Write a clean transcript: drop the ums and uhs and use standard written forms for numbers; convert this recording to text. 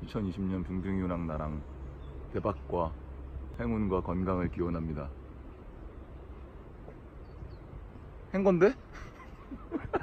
2020년 빙등이랑 나랑 대박과 행운과 건강을 기원합니다. 한 건데?